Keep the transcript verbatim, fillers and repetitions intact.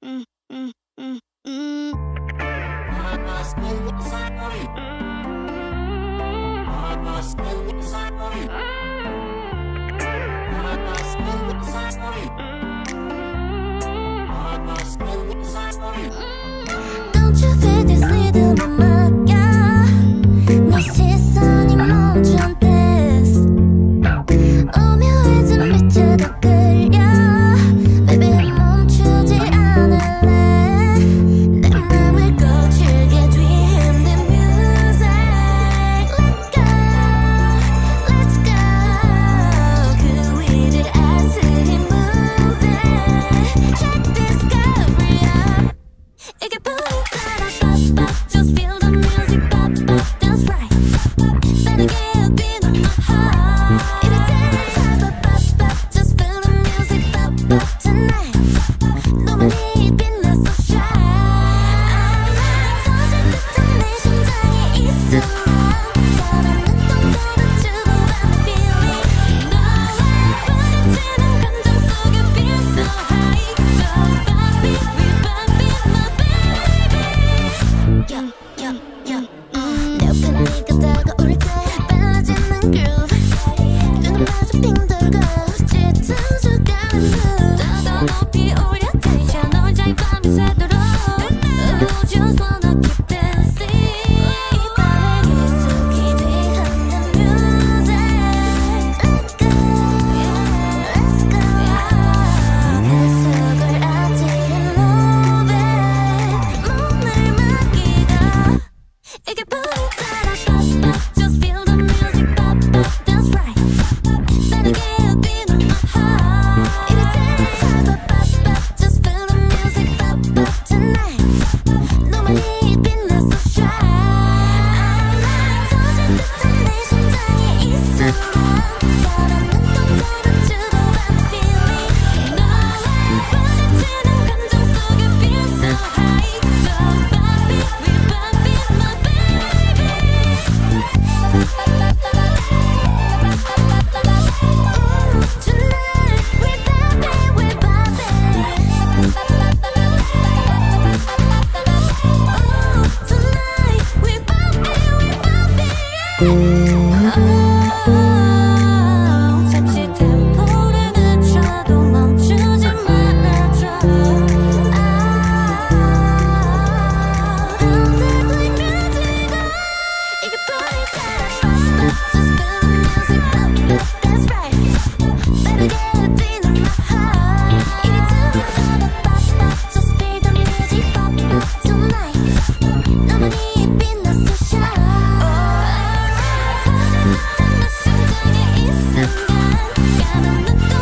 Don't you feel this little 음악이야 내 시선이 멈춘 this 오묘해진 빛에도 끌려 Baby 멈추지 않을래 내 맘을 거칠게 뒤흔든 music Let's go, let's go 그 위를 아스린 moving Check this discovery 이게 boom Just feel the music pop pop that's right 빠르게 뛰는 my heart 이럴 때 pop pop pop Just feel the music pop pop tonight 너만이 빛나서 shine 터질 듯한 내 심장에 있어 바라는 동전을 주고 I'm feeling 너와 부딪히는 감정 속에 feel so high So pop it, we pop it my baby Yeah, yeah, yeah 내 옆에 네가 다가올 때 빨라지는 groove 눈은 마주 빙 돌고 짙어져가는 mood 더 높이 올려 tension 혼자의 밤이 새도록 Ooh, just wanna keep dancing 이 밤을 깊숙이 뒤흔든 music Let's go, let's go 내 속을 아지른 moving 몸을 맡기고 이게 boom pop pop Just feel the music pop pop that's right 빠르게 뛰는 my heart 이럴 때 pop pop pop Just feel the music pop pop tonight 너만이 빛나서 shine 터질 듯한 내 심장에 있어 바라는 동전을 주고 I'm feeling 너와 부딪히는 감정 속에 feel so high So pop it, we pop it my baby Ooh, tonight we pop it, we pop it Ooh, tonight we pop it, we pop it Oh, 잠시 템포를 늦춰도 멈추지 말아줘 밤새 불켜지고 이게 보이잖아 Just feel the music pop pop that's right 빠르게 뛰는 my heart 이리 들어봐 pop pop Just feel the music pop pop tonight 너만이 빛나서 shine 터질 듯한 내 심장에 이 순간 까만 눈